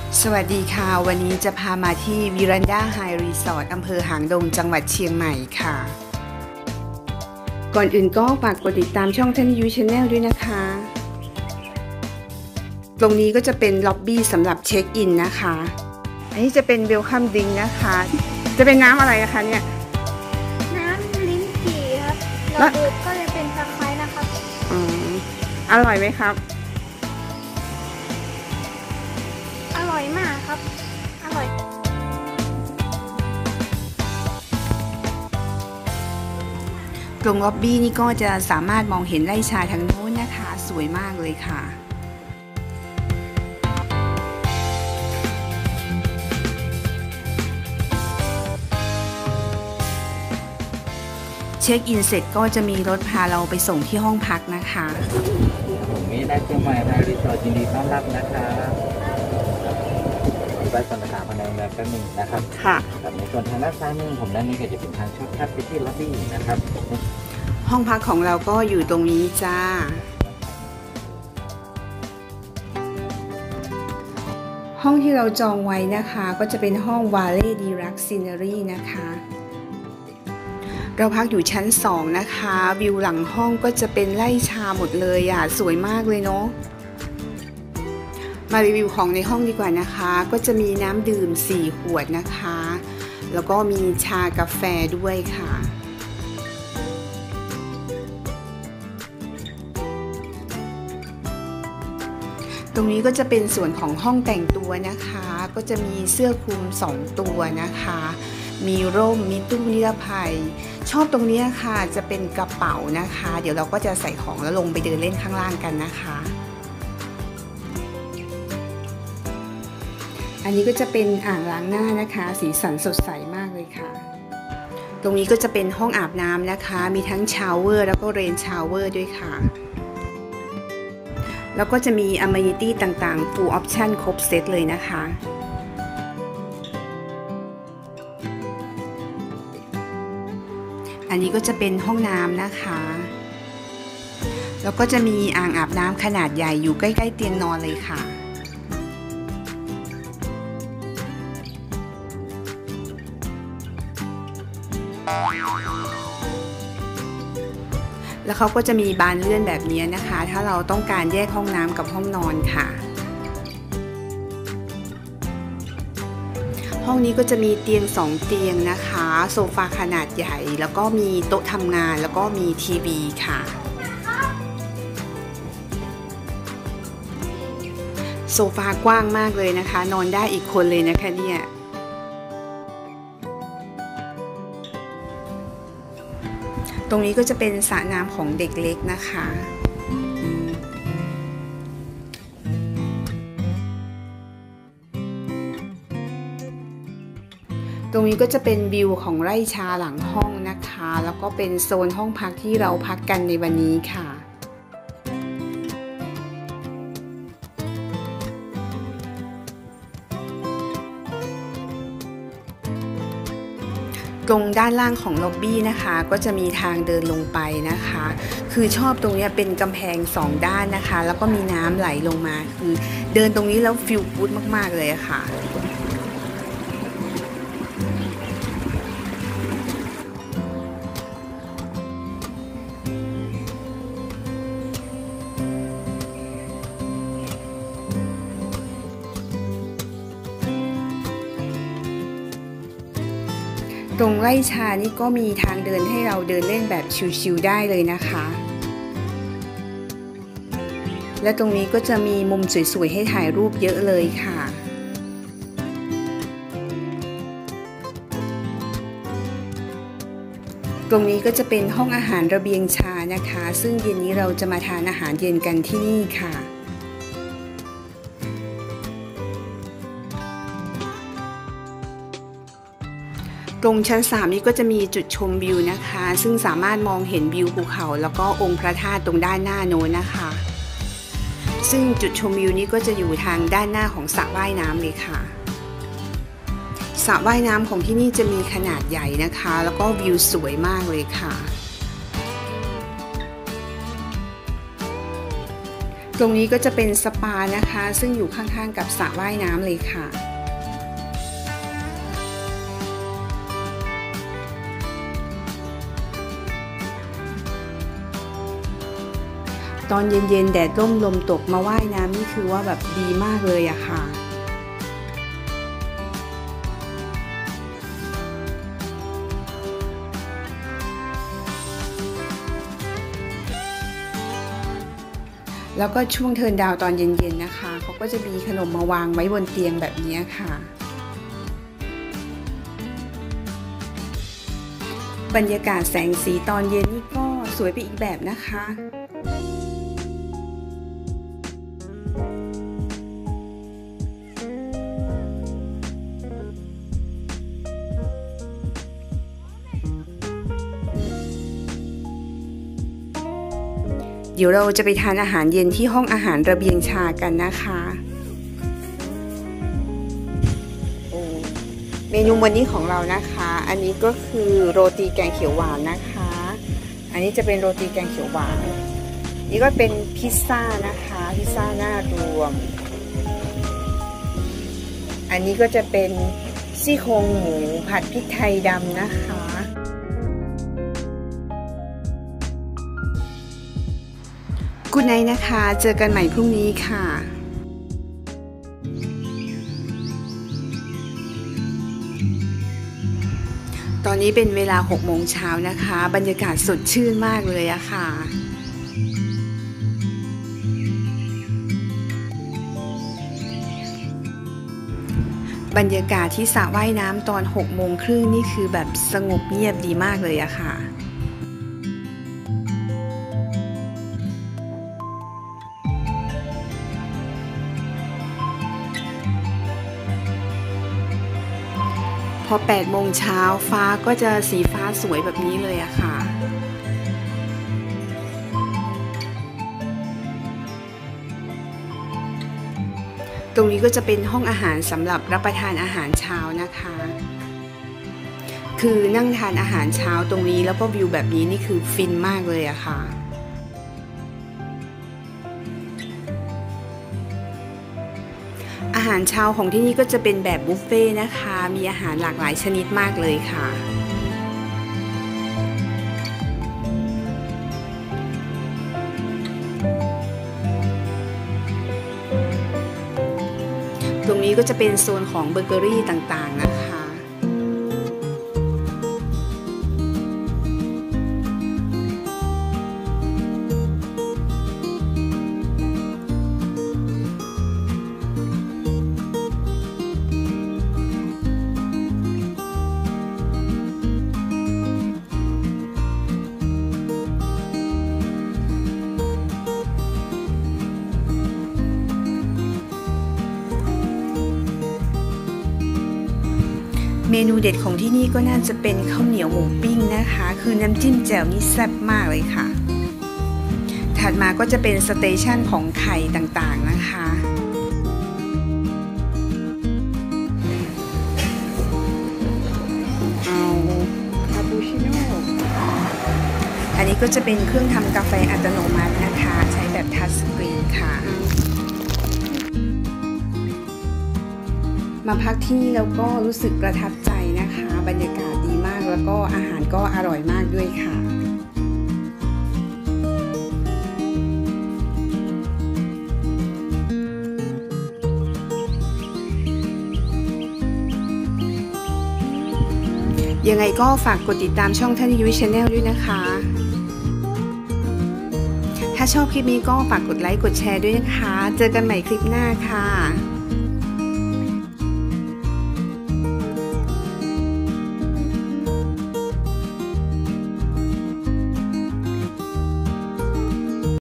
สวัสดีค่ะวันนี้จะพามาที่วิรันดาไฮรีสอร์ทอำเภอหางดงจังหวัดเชียงใหม่ค่ะก่อนอื่นก็ฝากกดติดตามช่องทันยูชาแนลด้วยนะคะตรงนี้ก็จะเป็นล็อบบี้สำหรับเช็คอินนะคะอันนี้จะเป็นเวลคัมดริงก์นะคะจะเป็นน้ำอะไรนะคะเนี่ยน้ำลิ้นจี่ครับเราดูก็จะเป็นตะไคร้นะครับอร่อยไหมครับอร่อยมากครับอร่อยตรงล็อบบี้นี่ก็จะสามารถมองเห็นไร่ชาทางโน้นนะคะสวยมากเลยค่ะเช็คอินเสร็จก็จะมีรถพาเราไปส่งที่ห้องพักนะคะผมมีได้เชียงใหม่ไฮรีสอร์ทยินดีต้อนรับนะครับไปสำนักงานภายในโรงแรมแป๊บนึงนะครับค่ะในส่วนทางด้านซ้ายมือผมด้านนี้ก็จะเป็นทางช็อตคัทไปที่ล็อบบี้นะครับห้องพักของเราก็อยู่ตรงนี้จ้าห้องที่เราจองไว้นะคะก็จะเป็นห้องวาเล่ดีรักซินารีนะคะเราพักอยู่ชั้น2นะคะวิวหลังห้องก็จะเป็นไร่ชาหมดเลยอ่ะสวยมากเลยเนาะมารีวิวของในห้องดีกว่านะคะก็จะมีน้ำดื่ม4ขวดนะคะแล้วก็มีชากาแฟด้วยค่ะตรงนี้ก็จะเป็นส่วนของห้องแต่งตัวนะคะก็จะมีเสื้อคลุม2ตัวนะคะมีร่มมีตู้นิรภัยชอบตรงนี้ค่ะจะเป็นกระเป๋านะคะเดี๋ยวเราก็จะใส่ของแล้วลงไปเดินเล่นข้างล่างกันนะคะอันนี้ก็จะเป็นอ่างล้างหน้านะคะสีสันสดใสมากเลยค่ะตรงนี้ก็จะเป็นห้องอาบน้ำนะคะมีทั้งชาวเวอร์แล้วก็เรนชาวเวอร์ด้วยค่ะแล้วก็จะมี amenity ต่างๆ full option ครบเซตเลยนะคะอันนี้ก็จะเป็นห้องน้ำนะคะแล้วก็จะมีอ่างอาบน้ำขนาดใหญ่อยู่ใกล้ๆเตียงนอนเลยค่ะแล้วเขาก็จะมีบานเลื่อนแบบนี้นะคะถ้าเราต้องการแยกห้องน้ำกับห้องนอนค่ะห้องนี้ก็จะมีเตียง2เตียงนะคะโซฟาขนาดใหญ่แล้วก็มีโต๊ะทำงานแล้วก็มีทีวีค่ะโซฟากว้างมากเลยนะคะนอนได้อีกคนเลยนะคะเนี่ยตรงนี้ก็จะเป็นสระน้ำของเด็กเล็กนะคะตรงนี้ก็จะเป็นวิวของไร่ชาหลังห้องนะคะแล้วก็เป็นโซนห้องพักที่เราพักกันในวันนี้ค่ะตรงด้านล่างของล็อบบี้นะคะก็จะมีทางเดินลงไปนะคะคือชอบตรงนี้เป็นกำแพง2ด้านนะคะแล้วก็มีน้ำไหลลงมาคือเดินตรงนี้แล้วฟีลกู๊ดมากๆเลยค่ะตรงไร่ชานี่ก็มีทางเดินให้เราเดินเล่นแบบชิลๆได้เลยนะคะและตรงนี้ก็จะมีมุมสวยๆให้ถ่ายรูปเยอะเลยค่ะตรงนี้ก็จะเป็นห้องอาหารระเบียงชานะคะซึ่งเย็นนี้เราจะมาทานอาหารเย็นกันที่นี่ค่ะตรงชั้น3นี้ก็จะมีจุดชมวิวนะคะซึ่งสามารถมองเห็นวิวภูเขาแล้วก็องค์พระธาตุตรงด้านหน้าโน้นนะคะซึ่งจุดชมวิวนี้ก็จะอยู่ทางด้านหน้าของสระว่ายน้ำเลยค่ะสระว่ายน้ำของที่นี่จะมีขนาดใหญ่นะคะแล้วก็วิวสวยมากเลยค่ะตรงนี้ก็จะเป็นสปานะคะซึ่งอยู่ข้างๆกับสระว่ายน้ำเลยค่ะตอนเย็นๆแดดร่มลมตกมาว่ายน้ำนี่คือว่าแบบดีมากเลยอะค่ะแล้วก็ช่วงเทิร์นดาวตอนเย็นๆนะคะเขาก็จะมีขนมมาวางไว้บนเตียงแบบนี้ค่ะบรรยากาศแสงสีตอนเย็นนี่ก็สวยไปอีกแบบนะคะเดี๋ยวเราจะไปทานอาหารเย็นที่ห้องอาหารระเบียงชากันนะคะเมนูวันนี้ของเรานะคะอันนี้ก็คือโรตีแกงเขียวหวานนะคะอันนี้จะเป็นโรตีแกงเขียวหวานนี่ก็เป็นพิซซ่านะคะพิซซ่าหน้ารวมอันนี้ก็จะเป็นซี่โครงหมูผัดพริกไทยดำนะคะกูไนท์นะคะเจอกันใหม่พรุ่งนี้ค่ะตอนนี้เป็นเวลา6 โมงเช้านะคะบรรยากาศสดชื่นมากเลยอะค่ะบรรยากาศที่สระว่ายน้ำตอน6 โมงครึ่งนี่คือแบบสงบเงียบดีมากเลยอะค่ะพอ8 โมงเช้าฟ้าก็จะสีฟ้าสวยแบบนี้เลยอะค่ะตรงนี้ก็จะเป็นห้องอาหารสำหรับรับประทานอาหารเช้านะคะคือนั่งทานอาหารเช้าตรงนี้แล้วก็วิวแบบนี้นี่คือฟินมากเลยอะค่ะอาหารเช้าของที่นี่ก็จะเป็นแบบบุฟเฟ่นะคะมีอาหารหลากหลายชนิดมากเลยค่ะตรงนี้ก็จะเป็นโซนของเบเกอรี่ต่างๆนะคะเมนูเด็ดของที่นี่ก็น่าจะเป็นข้าวเหนียวหมูปิ้งนะคะคือน้ำจิ้มแจ่วนี่แซ่บมากเลยค่ะถัดมาก็จะเป็นสเตชันของไข่ต่างๆนะคะเอาคาปูชิโน่อันนี้ก็จะเป็นเครื่องทำกาแฟอัตโนมัตินะคะใช้แบบทัชสกรีนค่ะมาพักที่นี่แล้วก็รู้สึกประทับใจนะคะบรรยากาศดีมากแล้วก็อาหารก็อร่อยมากด้วยค่ะยังไงก็ฝากกดติดตามช่องท่านยุ้ยชาแนลด้วยนะคะถ้าชอบคลิปนี้ก็ฝากกดไลค์กดแชร์ด้วยนะคะเจอกันใหม่คลิปหน้าค่ะ